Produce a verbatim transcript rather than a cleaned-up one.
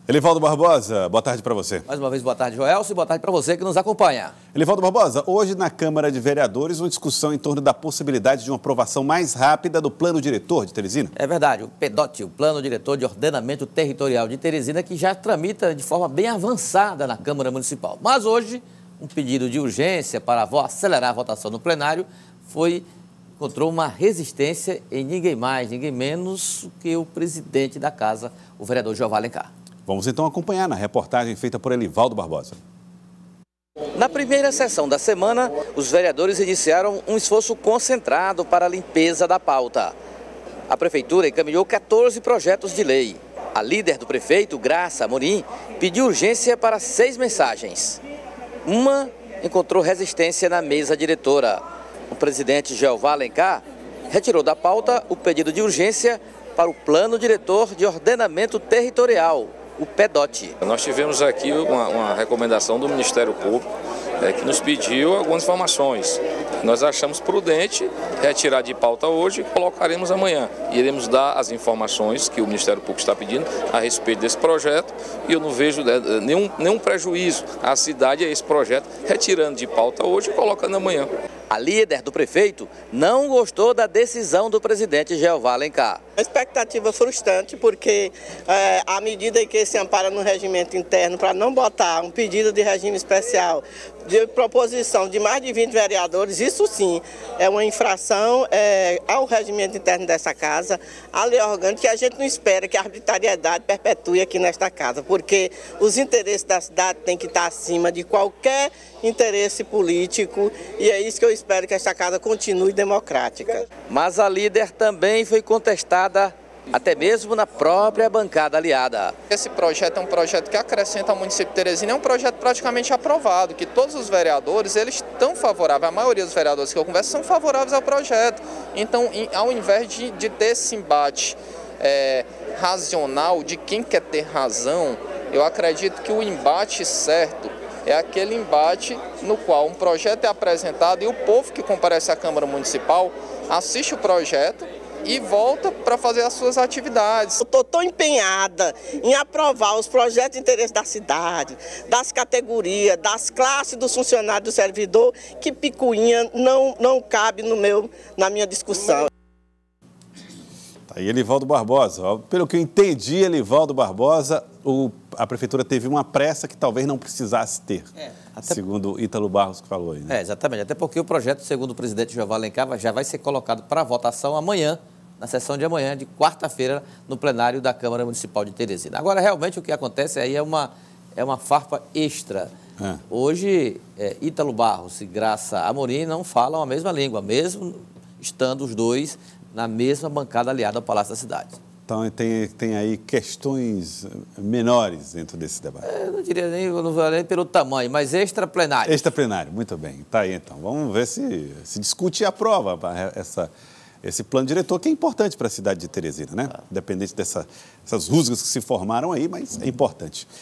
Elivaldo Barbosa, boa tarde para você. Mais uma vez, boa tarde, Joelson, e boa tarde para você que nos acompanha. Elivaldo Barbosa, hoje na Câmara de Vereadores, uma discussão em torno da possibilidade de uma aprovação mais rápida do Plano Diretor de Teresina. É verdade, o PEDOT, o Plano Diretor de Ordenamento Territorial de Teresina, que já tramita de forma bem avançada na Câmara Municipal. Mas hoje, um pedido de urgência para acelerar a votação no plenário foi... encontrou uma resistência em ninguém mais, ninguém menos que o presidente da casa, o vereador Jeová Alencar. Vamos então acompanhar na reportagem feita por Elivaldo Barbosa. Na primeira sessão da semana, os vereadores iniciaram um esforço concentrado para a limpeza da pauta. A prefeitura encaminhou quatorze projetos de lei. A líder do prefeito, Graça Amorim, pediu urgência para seis mensagens. Uma encontrou resistência na mesa diretora. O presidente Jeová Alencar retirou da pauta o pedido de urgência para o Plano Diretor de Ordenamento Territorial, o PEDOT. Nós tivemos aqui uma, uma recomendação do Ministério Público é, que nos pediu algumas informações. Nós achamos prudente retirar de pauta hoje e colocaremos amanhã. Iremos dar as informações que o Ministério Público está pedindo a respeito desse projeto e eu não vejo nenhum, nenhum prejuízo à cidade a esse projeto, retirando de pauta hoje e colocando amanhã. A líder do prefeito não gostou da decisão do presidente Jeová Alencar. A expectativa frustrante porque é, à medida que se ampara no regimento interno para não botar um pedido de regime especial de proposição de mais de vinte vereadores, isso sim é uma infração é, ao regimento interno dessa casa, à lei orgânica, que a gente não espera que a arbitrariedade perpetue aqui nesta casa, porque os interesses da cidade têm que estar acima de qualquer interesse político e é isso que eu espero que esta casa continue democrática. Mas a líder também foi contestada até mesmo na própria bancada aliada. Esse projeto é um projeto que acrescenta ao município de Teresina, é um projeto praticamente aprovado, que todos os vereadores, eles estão favoráveis, a maioria dos vereadores que eu converso são favoráveis ao projeto. Então, ao invés de, de ter esse embate é, racional de quem quer ter razão, eu acredito que o embate certo é aquele embate no qual um projeto é apresentado e o povo que comparece à Câmara Municipal assiste o projeto e volta para fazer as suas atividades. Eu estou tão empenhada em aprovar os projetos de interesse da cidade, das categorias, das classes dos funcionários do servidor, que picuinha não, não cabe no meu, na minha discussão. Tá aí Elivaldo Barbosa. Pelo que eu entendi, Elivaldo Barbosa, o, a prefeitura teve uma pressa que talvez não precisasse ter, é, até... segundo Ítalo Barros que falou aí, né? É, exatamente, até porque o projeto, segundo o presidente Jeová Alencar, já vai ser colocado para votação amanhã, na sessão de amanhã, de quarta-feira, no plenário da Câmara Municipal de Teresina. Agora, realmente, o que acontece aí é uma, é uma farpa extra. É. Hoje, é, Ítalo Barros e Graça Amorim não falam a mesma língua, mesmo estando os dois na mesma bancada aliada ao Palácio da Cidade. Então, tem, tem aí questões menores dentro desse debate. É, eu não diria nem, eu não vou nem pelo tamanho, mas extra-plenário. Extra-plenário, muito bem. Tá aí, então. Vamos ver se se discute e aprova essa, esse plano diretor, que é importante para a cidade de Teresina, né? Ah. Independente dessa, dessas rusgas que se formaram aí, mas é importante.